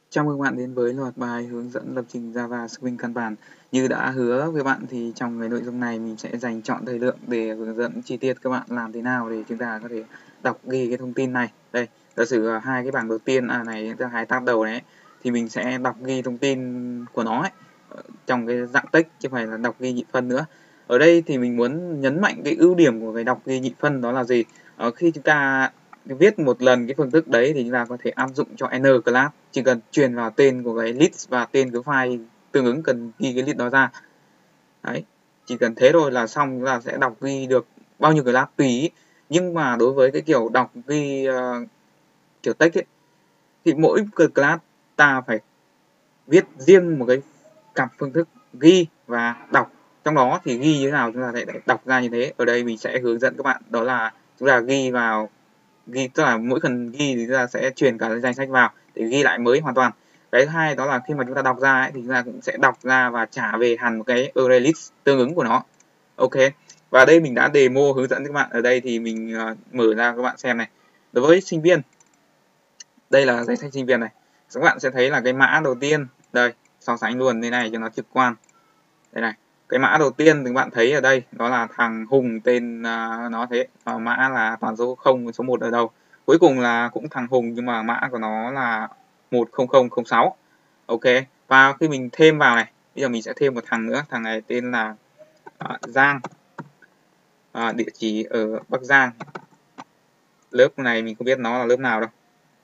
Chào mừng bạn đến với loạt bài hướng dẫn lập trình Java Swing căn bản. Như đã hứa với bạn thì trong cái nội dung này mình sẽ dành trọn thời lượng để hướng dẫn chi tiết các bạn làm thế nào để chúng ta có thể đọc ghi cái thông tin này. Đây, giả sử hai cái bảng đầu tiên này, hai tab đầu này thì mình sẽ đọc ghi thông tin của nó ấy, trong cái dạng text chứ không phải là đọc ghi nhị phân nữa. Ở đây thì mình muốn nhấn mạnh cái ưu điểm của cái đọc ghi nhị phân đó là gì? Khi chúng ta viết một lần cái phương thức đấy thì chúng ta có thể áp dụng cho N class, chỉ cần truyền vào tên của cái list và tên cái file tương ứng cần ghi cái list đó ra. Đấy, chỉ cần thế thôi là xong, chúng ta sẽ đọc ghi được bao nhiêu class tùy ý. Nhưng mà đối với cái kiểu đọc ghi kiểu text ấy, thì mỗi class ta phải viết riêng một cái cặp phương thức ghi và đọc. Trong đó thì ghi như thế nào chúng ta sẽ đọc ra như thế. Ở đây mình sẽ hướng dẫn các bạn, đó là chúng ta ghi vào, tức là mỗi phần ghi thì chúng ta sẽ truyền cả danh sách vào để ghi lại mới hoàn toàn. Cái thứ hai đó là khi mà chúng ta đọc ra ấy, thì chúng ta cũng sẽ đọc ra và trả về hẳn một cái array list tương ứng của nó. Ok, và đây mình đã demo hướng dẫn các bạn. Ở đây thì mình mở ra các bạn xem này. Đối với sinh viên, đây là danh sách sinh viên này, các bạn sẽ thấy là cái mã đầu tiên đây, so sánh luôn thế này cho nó trực quan. Đây này, cái mã đầu tiên thì các bạn thấy ở đây đó là thằng Hùng, tên nó thế, mã là toàn số 0, số 1 ở đầu. Cuối cùng là cũng thằng Hùng nhưng mà mã của nó là 10006. Ok, và khi mình thêm vào này, bây giờ mình sẽ thêm một thằng nữa, thằng này tên là Giang, địa chỉ ở Bắc Giang. Lớp này mình không biết nó là lớp nào đâu,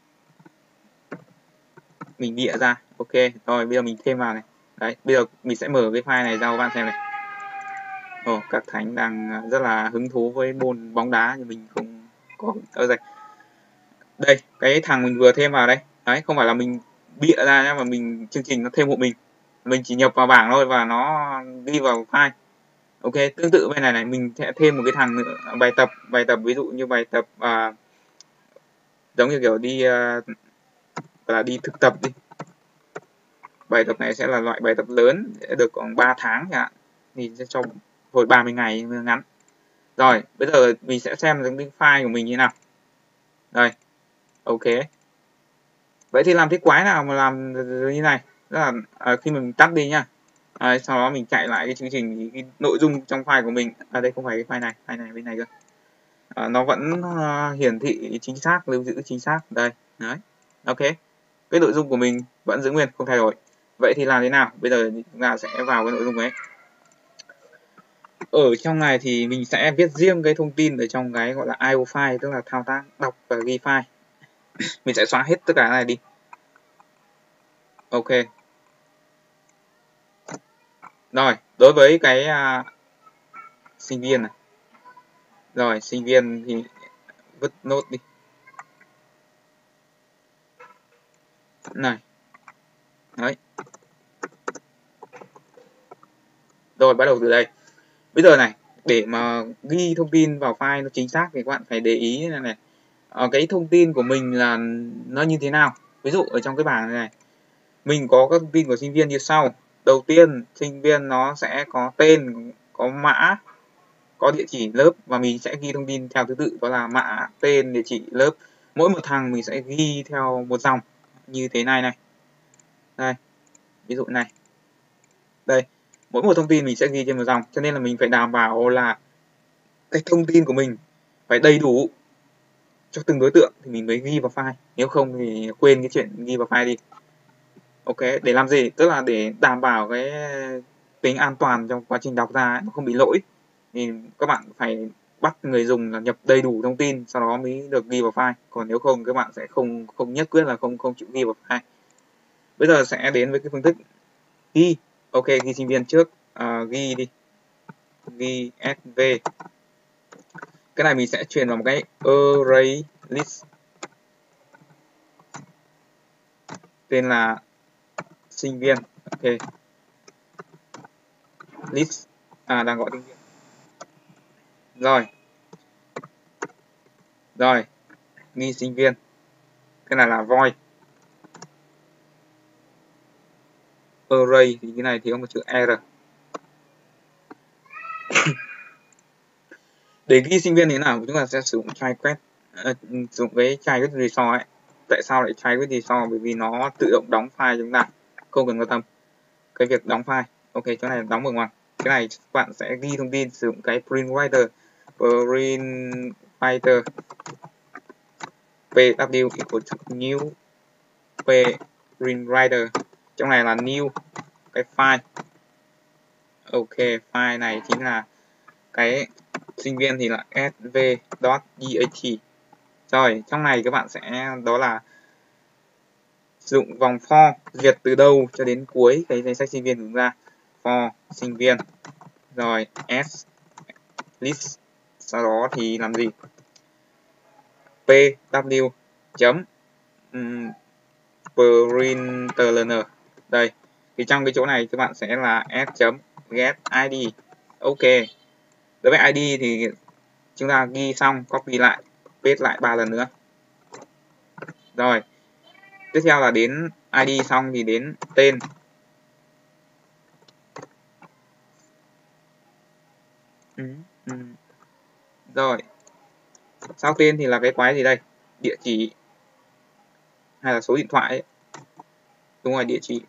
mình bịa ra. Ok, rồi bây giờ mình thêm vào này. Đấy, bây giờ mình sẽ mở cái file này ra các bạn xem này. Các Thánh đang rất là hứng thú với môn bóng đá nhưng mình không có đây. Đây, cái thằng mình vừa thêm vào đây. Đấy, không phải là mình bịa ra nhá, mà mình chương trình nó thêm hộ mình. Mình chỉ nhập vào bảng thôi và nó ghi vào file. Ok, tương tự bên này này, mình sẽ thêm một cái thằng nữa, bài tập ví dụ như bài tập giống như kiểu đi là đi thực tập đi. Bài tập này sẽ là loại bài tập lớn, sẽ được khoảng 3 tháng chẳng hạn, thì sẽ cho hồi 30 ngày ngắn. Rồi, bây giờ mình sẽ xem cái file của mình như thế nào. Đây, ok. Vậy thì làm thế quái nào mà làm như này? Tức là khi mình tắt đi nhá. Sau đó mình chạy lại cái chương trình thì cái nội dung trong file của mình, đây không phải cái file này bên này cơ. Nó vẫn hiển thị chính xác, lưu giữ chính xác đây. Đấy. Ok. Cái nội dung của mình vẫn giữ nguyên, không thay đổi. Vậy thì làm thế nào? Bây giờ chúng ta sẽ vào cái nội dung ấy. Ở trong này thì mình sẽ viết riêng cái thông tin ở trong cái gọi là IO file, tức là thao tác đọc và ghi file. Mình sẽ xóa hết tất cả cái này đi. Ok. Rồi, đối với cái sinh viên này. Rồi, sinh viên thì vứt nốt đi. Này. Đấy. Rồi, bắt đầu từ đây. Bây giờ này, để mà ghi thông tin vào file nó chính xác thì các bạn phải để ý này. Cái thông tin của mình là nó như thế nào. Ví dụ ở trong cái bảng này, mình có các thông tin của sinh viên như sau. Đầu tiên, sinh viên nó sẽ có tên, có mã, có địa chỉ lớp, và mình sẽ ghi thông tin theo thứ tự, đó là mã, tên, địa chỉ, lớp. Mỗi một thằng mình sẽ ghi theo một dòng như thế này này. Đây, ví dụ này. Đây, mỗi một thông tin mình sẽ ghi trên một dòng, cho nên là mình phải đảm bảo là cái thông tin của mình phải đầy đủ cho từng đối tượng thì mình mới ghi vào file. Nếu không thì quên cái chuyện ghi vào file đi. Ok, để làm gì? Tức là để đảm bảo cái tính an toàn trong quá trình đọc ra ấy, nó không bị lỗi. Thì các bạn phải bắt người dùng là nhập đầy đủ thông tin, sau đó mới được ghi vào file. Còn nếu không các bạn sẽ không nhất quyết là không chịu ghi vào file. Bây giờ sẽ đến với cái phương thức ghi. Ok, ghi sinh viên trước. Ghi đi. Ghi sv. Cái này mình sẽ truyền vào một cái array list. Tên là sinh viên. Ok. List. Đang gọi sinh viên. Rồi. Ghi sinh viên. Cái này là void. Array thì cái này thì có một chữ R. Để ghi sinh viên thế nào chúng ta sẽ sử dụng chai quét, sử dụng cái chai quét resort ấy. Tại sao lại try with restore? Bởi vì nó tự động đóng file chúng ta, không cần quan tâm cái việc đóng file. Ok, chỗ này đóng ở ngoài. Cái này các bạn sẽ ghi thông tin sử dụng cái print writer pw equal to new print writer. Trong này là new cái file. Ok, file này chính là cái sinh viên thì là sv.dat. Rồi, trong này các bạn sẽ đó là sử dụng vòng for duyệt từ đầu cho đến cuối cái danh sách sinh viên của chúng ta. For sinh viên. Rồi s list, sau đó thì làm gì? pw chấm println. Đây, thì trong cái chỗ này các bạn sẽ là s chấm get id. Ok, đối với id thì chúng ta ghi xong copy lại, paste lại 3 lần nữa. Rồi, tiếp theo là đến id xong thì đến tên. Rồi, sau tên thì là cái quái gì đây? Địa chỉ hay là số điện thoại ấy? Đúng rồi, địa chỉ.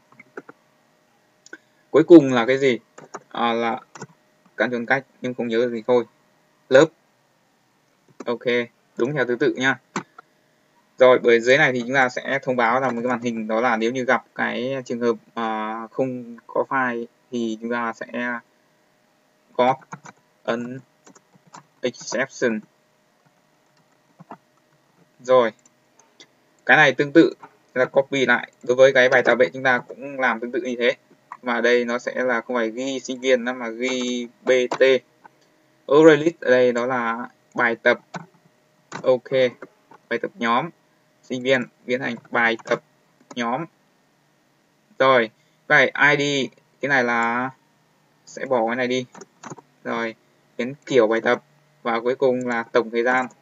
Cuối cùng là cái gì? Là căn chọn cách nhưng không nhớ gì thôi. Lớp. Ok, đúng theo thứ tự nha. Rồi, bởi dưới này thì chúng ta sẽ thông báo rằng một cái màn hình đó là nếu như gặp cái trường hợp không có file thì chúng ta sẽ có an exception. Rồi, cái này tương tự là copy lại. Đối với cái bài tập ấy chúng ta cũng làm tương tự như thế. Mà đây nó sẽ là không phải ghi sinh viên mà ghi bt. Array list ở đây đó là bài tập. Ok, bài tập nhóm. Sinh viên biến thành bài tập nhóm. Rồi, cái ID cái này là sẽ bỏ cái này đi. Rồi, đến kiểu bài tập và cuối cùng là tổng thời gian.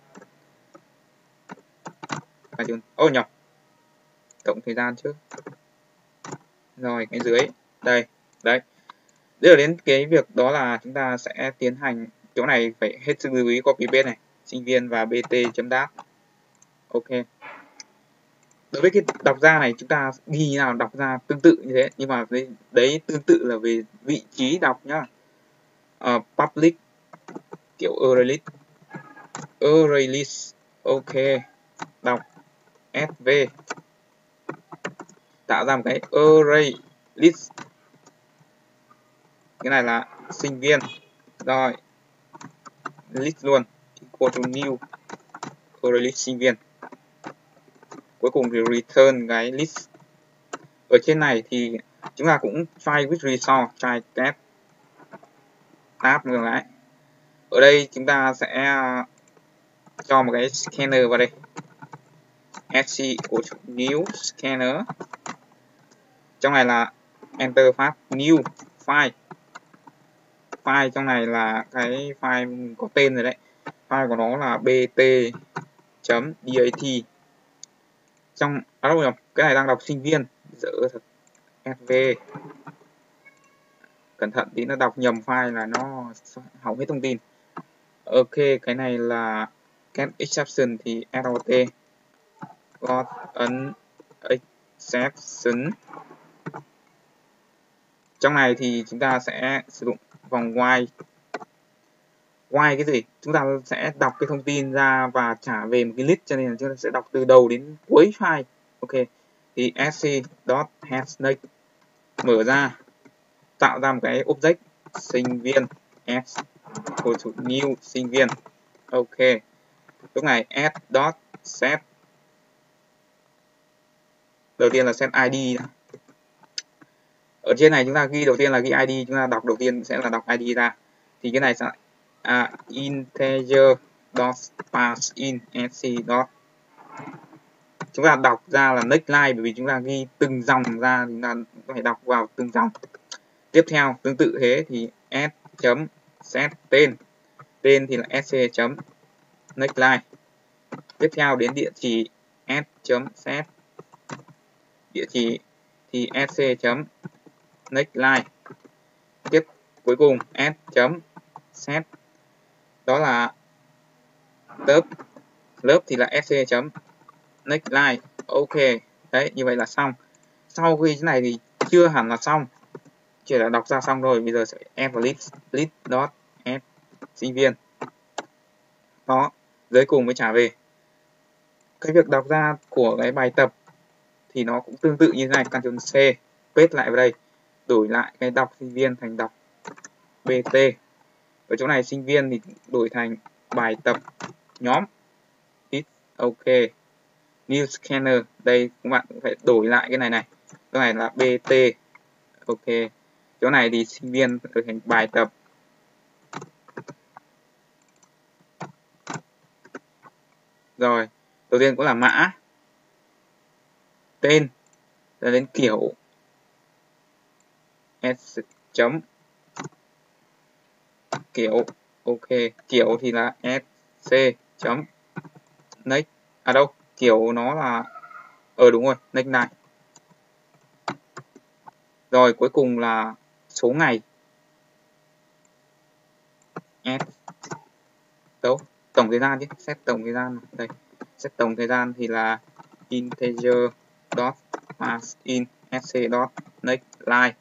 Ô nhầm, tổng thời gian trước. Rồi, cái dưới đây, đấy. Bây giờ đến cái việc đó là chúng ta sẽ tiến hành chỗ này phải hết sức lưu ý copy paste này, sinh viên và bt.dat. Ok. Đối với cái đọc ra này chúng ta ghi như nào đọc ra tương tự như thế, nhưng mà đấy tương tự là về vị trí đọc nhá. Public kiểu array list. Ok, đọc sv tạo ra một cái array list. Cái này là sinh viên. Rồi, list luôn equal to new array list sinh viên. Cuối cùng thì return cái list. Ở trên này thì chúng ta cũng try with restore, try cat tab ngược lại. Ở đây chúng ta sẽ cho một cái scanner vào đây. sc của new scanner. Trong này là enter pháp new file. File trong này là cái file có tên rồi đấy. File của nó là bt.dat. Trong đâu nhỉ? Cái này đang đọc sinh viên. Dở thật. sv. Cẩn thận tí nó đọc nhầm file là nó hỏng hết thông tin. Ok, cái này là get exception thì ROT got an exception. Trong này thì chúng ta sẽ sử dụng vòng while. While cái gì? Chúng ta sẽ đọc cái thông tin ra và trả về một cái list, cho nên là chúng ta sẽ đọc từ đầu đến cuối file. Ok, thì sc.hasNext mở ra, tạo ra một cái object sinh viên s equal to new sinh viên. Ok, lúc này s.set đầu tiên là set id. Ở trên này chúng ta ghi đầu tiên là ghi id, chúng ta đọc đầu tiên sẽ là đọc id ra. Thì cái này sẽ integer dot pass in sc dot. Chúng ta đọc ra là next line, bởi vì chúng ta ghi từng dòng ra, chúng ta phải đọc vào từng dòng. Tiếp theo tương tự thế thì s.set tên. Tên thì là sc chấm next line. Tiếp theo đến địa chỉ s.set địa chỉ thì sc chấm next line. Tiếp cuối cùng s.set đó là lớp thì là sc chấm next line. Ok, đấy, như vậy là xong. Sau khi cái này thì chưa hẳn là xong, chỉ là đọc ra xong rồi. Bây giờ sẽ add list dot add sinh viên. Đó, dưới cùng mới trả về. Cái việc đọc ra của cái bài tập thì nó cũng tương tự như thế này. Ctrl C, paste lại vào đây, đổi lại cái đọc sinh viên thành đọc BT. Ở chỗ này sinh viên thì đổi thành bài tập nhóm. Hit OK. New scanner, đây các bạn cũng phải đổi lại cái này này. Cái này là BT. OK. Chỗ này thì sinh viên đổi thành bài tập. Rồi, đầu tiên cũng là mã, tên, rồi đến kiểu, s chấm kiểu. OK, kiểu thì là sc chấm next. À đâu, kiểu nó là đúng rồi, next này. Rồi cuối cùng là số ngày. S đâu, tổng thời gian chứ, set tổng thời gian đây. Set tổng thời gian thì là integer dot pass in sc dot next line.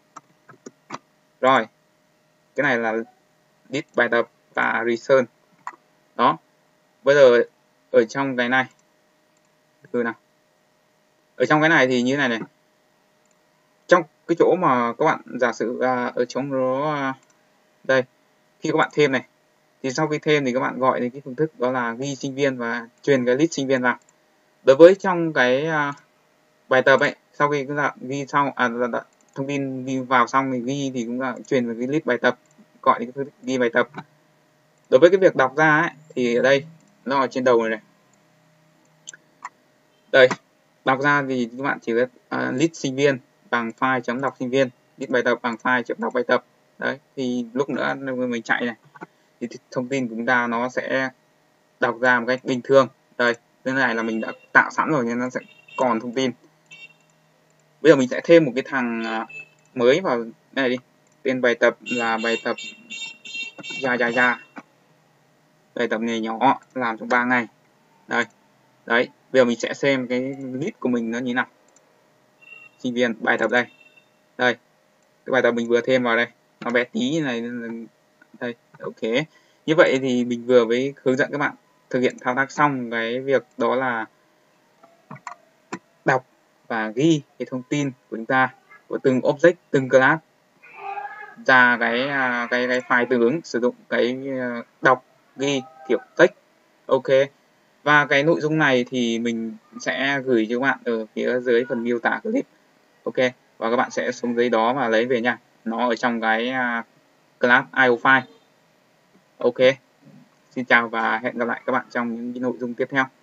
Rồi, cái này là list bài tập và return. Đó. Bây giờ ở trong cái này, nào. Ở trong cái này thì như này này. Trong cái chỗ mà các bạn giả sử ở trong đó đây, khi các bạn thêm này thì sau khi thêm thì các bạn gọi đến cái phương thức đó là ghi sinh viên và truyền cái list sinh viên vào. Đối với trong cái bài tập ấy, sau khi các bạn ghi xong thông tin ghi vào xong thì ghi thì cũng là truyền vào cái list bài tập, gọi đến cái phương thức ghi bài tập. Đối với cái việc đọc ra ấy, thì ở đây nó ở trên đầu này này. Đây, đọc ra thì các bạn chỉ có list sinh viên bằng file chấm đọc sinh viên, list bài tập bằng file chấm đọc bài tập. Đấy, thì lúc nữa mình chạy này thì thông tin của chúng ta nó sẽ đọc ra một cách bình thường. Đây, cái này là mình đã tạo sẵn rồi nên nó sẽ còn thông tin. Bây giờ mình sẽ thêm một cái thằng mới vào đây đi. Tên bài tập là bài tập ja. Bài tập này nhỏ, làm trong 3 ngày. Đây. Đấy, bây giờ mình sẽ xem cái list của mình nó như nào. Sinh viên, bài tập đây. Đây, cái bài tập mình vừa thêm vào đây. Nó bé tí như này. Đây, OK. Như vậy thì mình vừa mới hướng dẫn các bạn thực hiện thao tác xong cái việc đó là đọc và ghi cái thông tin của chúng ta, của từng object, từng class ra cái file tương ứng, sử dụng cái đọc ghi kiểu text. OK. Và cái nội dung này thì mình sẽ gửi cho các bạn ở phía dưới phần miêu tả clip. OK. Và các bạn sẽ xuống dưới đó và lấy về nha. Nó ở trong cái class IO file. OK. Xin chào và hẹn gặp lại các bạn trong những nội dung tiếp theo.